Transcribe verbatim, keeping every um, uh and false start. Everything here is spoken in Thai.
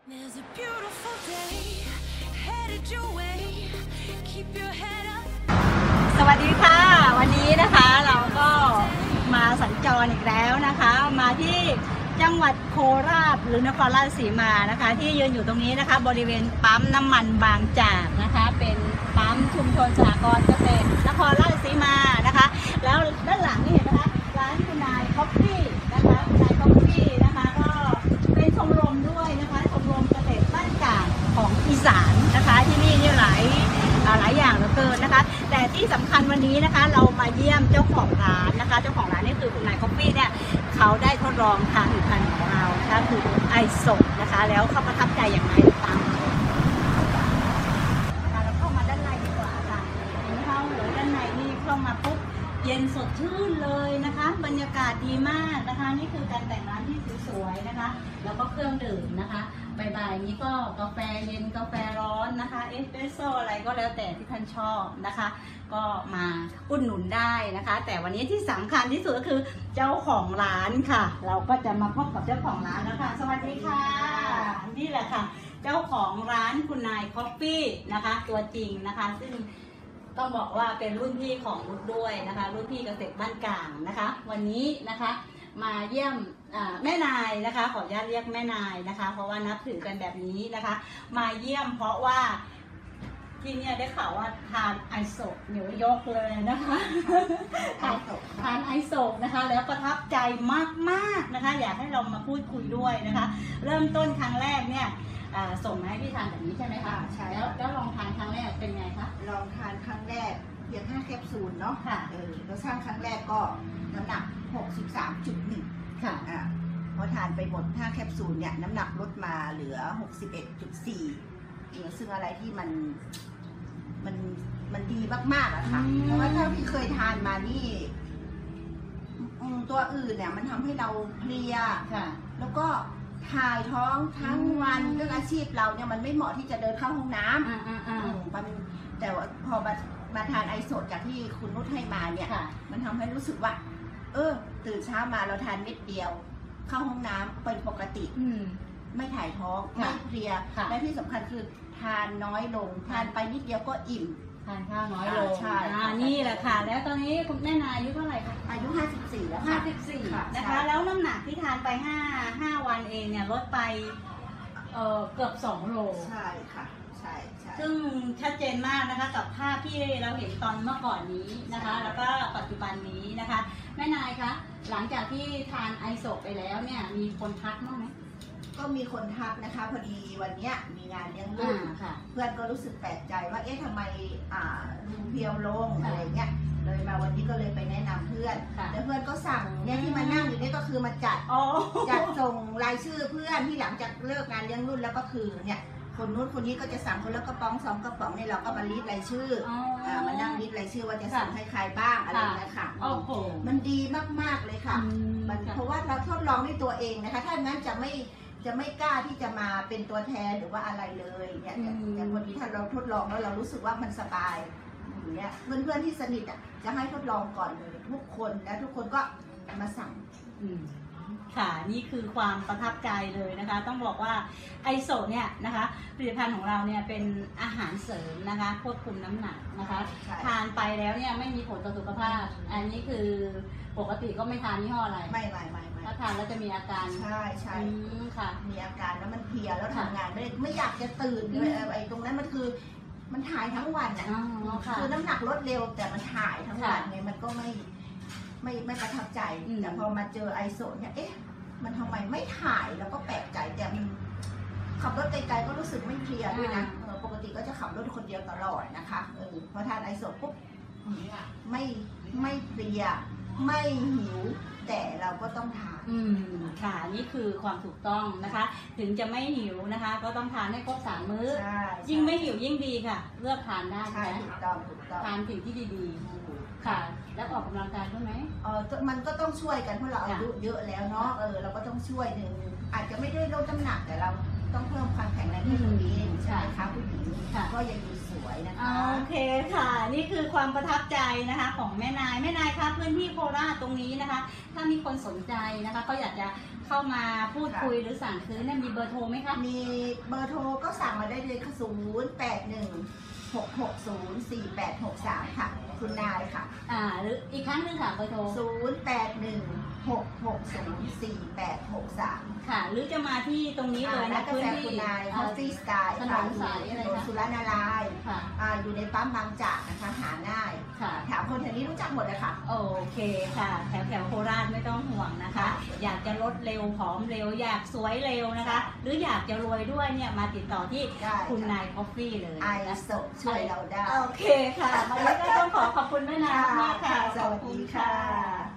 There's a beautiful day headed your way. Keep your head up. สวัสดีค่ะวันนี้นะคะเราก็มาสัญจรอีกแล้วนะคะ มาที่จังหวัดโคราชหรือนครราชสีมานะคะ ที่ยืนอยู่ตรงนี้นะคะบริเวณปั๊มน้ำมันบางจากนะคะ เป็นปั๊มชุมชนสหกรณ์เกษตรนครราชสีมานะคะ แล้วด้านหลังนี่เห็นนะคะร้านคุณนายคอฟฟี่นะคะคุณนายคอฟฟี่นะคะก็เป็นชมรมด้วยนะคะชมรมเกษตรบ้านกาดของอีสานนะคะที่นี่นี่หลายหลายอย่างเหลือเกินนะคะแต่ที่สำคัญวันนี้นะคะเรามาเยี่ยมเจ้าของร้านนะคะเจ้าของร้านนี่คือคุณนายคอฟฟี่เนี่ยเขาได้ทดลองทางผลิตภัณฑ์ของเรานะคะคือไอโซนะคะแล้วเขาประทับใจอย่างไรตามเราเข้ามาด้านในดีกว่าค่ะเข้าหรือด้านในนี่เข้ามาปุ๊บเย็นสดชื่นเลยนะคะบรรยากาศดีมากนะคะนี่คือการแต่งร้านที่สวยๆนะคะแล้วก็เครื่องดื่มนะคะบ่ายๆนี้ก็กาแฟเย็นกาแฟร้อนนะคะเอสเปรสโซ่อะไรก็แล้วแต่ที่ท่านชอบนะคะก็มาอุดหนุนได้นะคะแต่วันนี้ที่สำคัญที่สุดก็คือเจ้าของร้านค่ะเราก็จะมาพบกับเจ้าของร้านแล้วค่ะสวัสดีค่ะนี่แหละค่ะเจ้าของร้านคุณนายคอฟฟี่นะคะตัวจริงนะคะซึ่งต้องบอกว่าเป็นรุ่นพี่ของรุ่นด้วยนะคะรุ่นพี่เกษตรบ้านกลางนะคะวันนี้นะคะมาเยี่ยมแม่นายนะคะขออนุญาตเรียกแม่นายนะคะเพราะว่านับถือกันแบบนี้นะคะมาเยี่ยมเพราะว่าที่เนี่ยได้ข่าวว่าทานไอโซเหนียวยกเลยนะคะทานทานไอโซนะคะแล้วประทับใจมากๆนะคะอยากให้เรามาพูดคุยด้วยนะคะเริ่มต้นครั้งแรกเนี่ยส่งมาให้พี่ทานแบบนี้ใช่ไหมคะใช่แล้วแล้วลองทานครั้งแรกเป็นไงคะลองทานครั้งแรกเพียงห้าแคปซูลเนาะค่ะเออแล้วสร้างครั้งแรกก็น้ำหนัก หกสิบสามจุดหนึ่งค่ะอ่าพอทานไปหมดห้าแคปซูลเนี่ยน้ำหนักลดมาเหลือ หกสิบเอ็ดจุดสี่ เหลือซึ่งอะไรที่มันมันมันดีมากๆอะค่ะเพราะว่าถ้าพี่เคยทานมานี่ตัวอื่นเนี่ยมันทำให้เราเพลียแล้วก็ถ่ายท้องทั้งวันเรื่องอาชีพเราเนี่ยมันไม่เหมาะที่จะเดินเข้าห้องน้ำมันแต่ว่าพอมามาทานไอโซจากที่คุณนุชให้มาเนี่ยมันทำให้รู้สึกว่าเออตื่นเช้ามาเราทานเม็ดเดียวเข้าห้องน้ำเป็นปกติไม่ถ่ายท้องไม่เพลียและที่สำคัญคือทานน้อยลงทานไปนิดเดียวก็อิ่มทานข้าวน้อยลงใช่นี่แหละค่ะแล้วตอนนี้คุณแม่นายอายุเท่าไหร่คะอายุห้าสิบสี่แล้วค่ะห้าสิบสี่นะคะแล้วน้ำหนักที่ทานไปห้าห้าวันเองเนี่ยลดไปเอ่อเกือบสองโลใช่ค่ะใช่ใช่ซึ่งชัดเจนมากนะคะกับภาพที่เราเห็นตอนเมื่อก่อนนี้นะคะแล้วก็ปัจจุบันนี้นะคะแม่นายคะหลังจากที่ทานไอโซไปแล้วเนี่ยมีคนทักบ้างไหมก็มีคนทักนะคะพอดีวันนี้มีงานเลี้ยงลูกเพื่อนก็รู้สึกแปลกใจว่าเอ๊ะทำไมอ่าดูเพียวลงอะไรเงี้ยเลยมาวันนี้ก็เลยไปแนะนำเพื่อนแล้วเพื่อนก็สั่งเนี่ยที่มานั่งอยู่นี่ก็คือมาจัดจัดส่งรายชื่อเพื่อนที่หลังจากเลิกงานเลี้ยงรุ่นแล้วก็คือเนี่ยคนนู้นคนนี้ก็จะสั่งคนละกระป๋องสองกระป๋องเนี่ยเราก็มาลิสต์รายชื่ออ่ามานั่งลิสต์รายชื่อว่าจะสั่งให้ใครบ้างอะไรนะค่ะมันดีมากๆเลยค่ะมันเพราะว่าเราทดลองด้วยตัวเองนะคะถ้างั้นจะไม่จะไม่กล้าที่จะมาเป็นตัวแทนหรือว่าอะไรเลยเนี่ยอย่างวันนี้ถ้าเราทดลองแล้วเรารู้สึกว่ามันสบายอย่างเงี้ยเพื่อนๆที่สนิทอ่ะจะให้ทดลองก่อนเลยทุกคนแล้วทุกคนก็มาสั่งค่ะนี่คือความประทับใจเลยนะคะต้องบอกว่าไอโซเนี่ยนะคะผลิตภัณฑ์ของเราเนี่ยเป็นอาหารเสริมนะคะควบคุมน้ำหนักนะคะทานไปแล้วเนี่ยไม่มีผลต่อสุขภาพอันนี้คือปกติก็ไม่ทานยี่ห้ออะไรไม่ไม่ไม่ถ้าทานแล้วจะมีอาการใช่ใช่ค่ะมีอาการแล้วมันเพลียแล้วทำงานไม่ไม่อยากจะตื่นเลยไอ้ตรงนั้นมันคือมันถ่ายทั้งวันอ่ะคือน้ำหนักลดเร็วแต่มันถ่ายทั้งวันไงมันก็ไม่ไม่ไม่ประทับใจแต่พอมาเจอไอโซเนี่ยเอ๊ะมันทำไมไม่ถ่ายแล้วก็แปลกใจแต่มันขับรถไกลๆก็รู้สึกไม่เพลียด้วยนะปกติก็จะขับรถคนเดียวตลอดนะคะเออพอทานไอโซปุ๊บไม่ไม่เพลียไม่หิวแต่เราก็ต้องทานอืมค่ะนี่คือความถูกต้องนะคะถึงจะไม่หิวนะคะก็ต้องทานให้ครบสามมื้อยิ่งไม่หิวยิ่งดีค่ะเลือกทานได้ใช่ถูกต้องถูกต้องทานสิ่งที่ดีๆค่ะแล้วออกกำลังกายด้วยไหมเออมันก็ต้องช่วยกันเพราะเราอายุเยอะแล้วเนาะเออเราก็ต้องช่วยหนึ่งอาจจะไม่ได้ลดน้ำหนักแต่เราต้องเพิ่มความแข็งแรงให้ตัวเองใช่ไหมคะผู้หญิงค่ะก็ยังดูสวยนะคะโอเคค่ะ นี่คือความประทับใจนะคะ ของแม่นายแม่นายคะพื้นที่โคราชตรงนี้นะคะ ถ้ามีคนสนใจนะคะเขาอยากจะเข้ามาพูดคุยหรือสั่งซื้อเนี่ยมีเบอร์โทรไหมคะมีเบอร์โทรก็สั่งมาได้เลยค่ะศูนย์แปดหนึ่งหกหกศูนย์สี่แปดหกสามค่ะ คุณนายค่ะอ่าหรืออีกครั้งหนึงค่ะเบอร์โทรศูนย์แปดหนึ่งหกหกศูนย์สี่แปดหกสามค่ะ หรือจะมาที่ตรงนี้เลยร้านะนกาแฟคุณนายคอฟฟี่สไตล์ถนค่ะนสายอะไรถนนคะสุรนารายณ์ค่ะอ่าอยู่ในปั๊มบางจากนะคะหาง่ายค่ะถามคนแถวนี้รู้จักหมดเลยค่ะโอเคค่ะ แถวแถวโคราชไม่ต้องห่วงนะคะค่ะอยากจะลดเร็วผอมเร็ว อยากสวยเร็วนะคะ หรืออยากจะรวยด้วยเนี่ยมาติดต่อที่ได้คุณนายคอฟฟี่เลยไอนะโซช่วยเราได้โอเคค่ะวันนี้ก็ต้องขอขอบคุณแม่นายมากๆค่ะสวัสดีค่ะ